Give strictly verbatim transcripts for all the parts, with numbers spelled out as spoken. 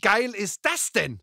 geil ist das denn?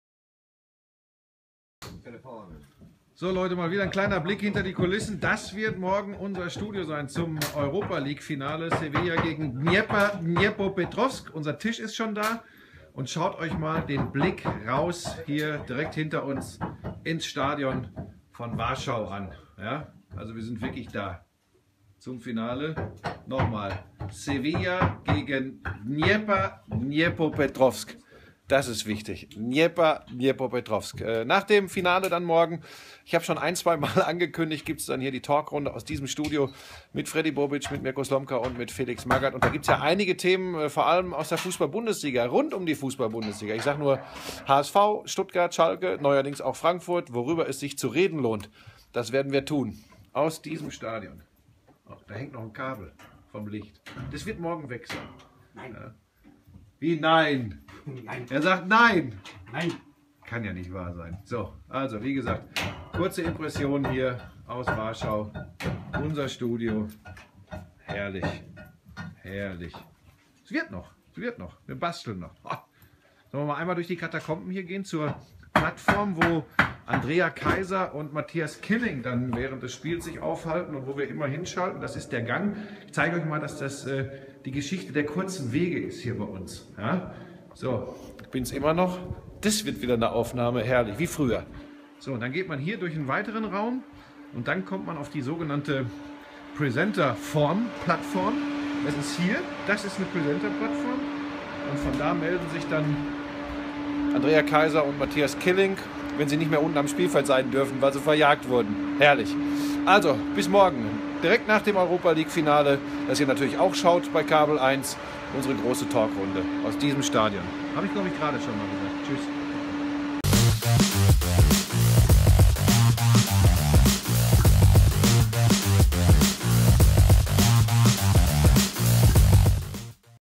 So Leute, mal wieder ein kleiner Blick hinter die Kulissen. Das wird morgen unser Studio sein zum Europa League Finale. Sevilla gegen Dnieper, Dniepropetrovsk. Unser Tisch ist schon da. Und schaut euch mal den Blick raus hier direkt hinter uns ins Stadion von Warschau an. Ja, also wir sind wirklich da zum Finale. Nochmal, Sevilla gegen Dnieper, Dniepropetrovsk. Das ist wichtig. Dnieper, Dniepropetrovsk. Äh, nach dem Finale dann morgen, ich habe schon ein, zwei Mal angekündigt, gibt es dann hier die Talkrunde aus diesem Studio mit Freddy Bobic, mit Mirko Slomka und mit Felix Magath. Und da gibt es ja einige Themen, äh, vor allem aus der Fußball-Bundesliga, rund um die Fußball-Bundesliga. Ich sage nur H S V, Stuttgart, Schalke, neuerdings auch Frankfurt, worüber es sich zu reden lohnt. Das werden wir tun. Aus diesem Stadion. Oh, da hängt noch ein Kabel vom Licht. Das wird morgen weg sein. Nein. Ja. Wie nein? Nein. Er sagt nein. Nein. Kann ja nicht wahr sein. So, also wie gesagt, kurze Impression hier aus Warschau. Unser Studio. Herrlich. Herrlich. Es wird noch. Es wird noch. Wir basteln noch. Oh. Sollen wir mal einmal durch die Katakomben hier gehen zur Plattform, wo Andrea Kaiser und Matthias Killing dann während des Spiels sich aufhalten und wo wir immer hinschalten. Das ist der Gang. Ich zeige euch mal, dass das äh, die Geschichte der kurzen Wege ist hier bei uns. Ja? So, ich bin es immer noch. Das wird wieder eine Aufnahme, herrlich, wie früher. So, und dann geht man hier durch einen weiteren Raum und dann kommt man auf die sogenannte Presenter-Form-Plattform. Das ist hier, das ist eine Presenter-Plattform und von da melden sich dann Andrea Kaiser und Matthias Killing, wenn sie nicht mehr unten am Spielfeld sein dürfen, weil sie verjagt wurden. Herrlich. Also, bis morgen. Direkt nach dem Europa League Finale, das ihr natürlich auch schaut bei Kabel eins, unsere große Talkrunde aus diesem Stadion. Habe ich, glaube ich, gerade schon mal gesagt. Tschüss.